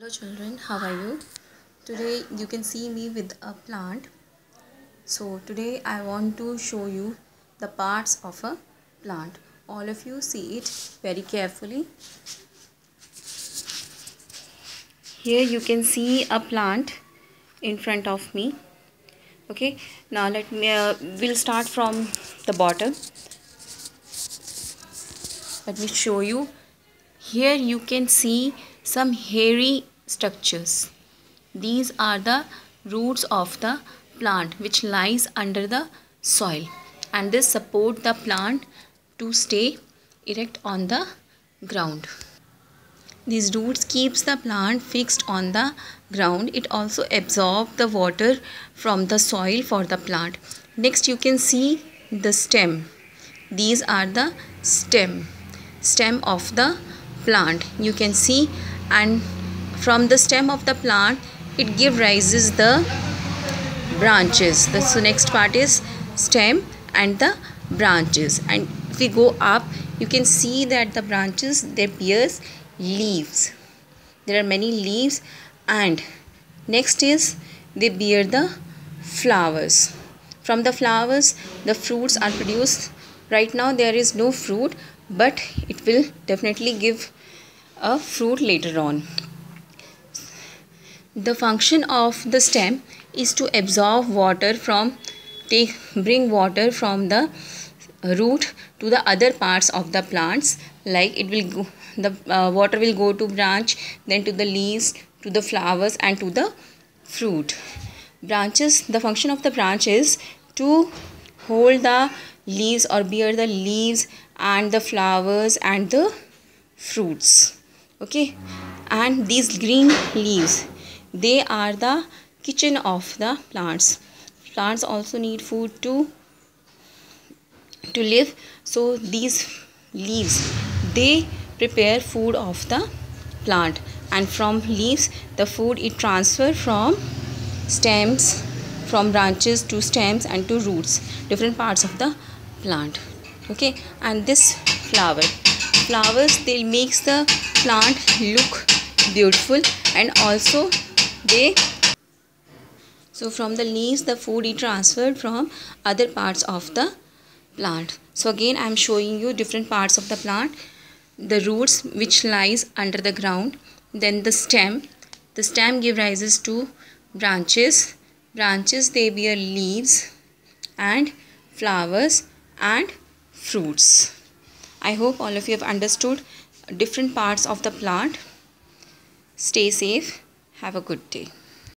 Hello children, how are you? Today you can see me with a plant. So today I want to show you the parts of a plant. All of you see it very carefully. Here you can see a plant in front of me. Okay, now we'll start from the bottom. Let me show you. Here you can see some hairy structures. These are the roots of the plant which lies under the soil, and they support the plant to stay erect on the ground. These roots keeps the plant fixed on the ground. It also absorbs the water from the soil for the plant. Next you can see the stem. These are the stem of the plant you can see, and from the stem of the plant it gives rises the branches. So next part is stem and the branches, and if we go up you can see that the branches they bears leaves. There are many leaves, and next is they bear the flowers. From the flowers the fruits are produced. Right now there is no fruit, but it will definitely give a fruit later on. The function of the stem is to absorb water bring water from the root to the other parts of the plants. Like it will go, the water will go to branch, then to the leaves, to the flowers, and to the fruit. Branches, the function of the branch is to hold the leaves or bear the leaves and the flowers and the fruits. Okay, and these green leaves, they are the kitchen of the plants. Plants also need food to live, so these leaves they prepare food of the plant, and from leaves the food is transferred from stems, from branches to stems and to roots, different parts of the plant. Okay, and this flowers they makes the plant look beautiful, and also so from the leaves the food is transferred from other parts of the plant. So again I am showing you different parts of the plant. The roots which lies under the ground, then the stem give rises to branches they bear leaves and flowers and fruits. I hope all of you have understood different parts of the plant. Stay safe. Have a good day.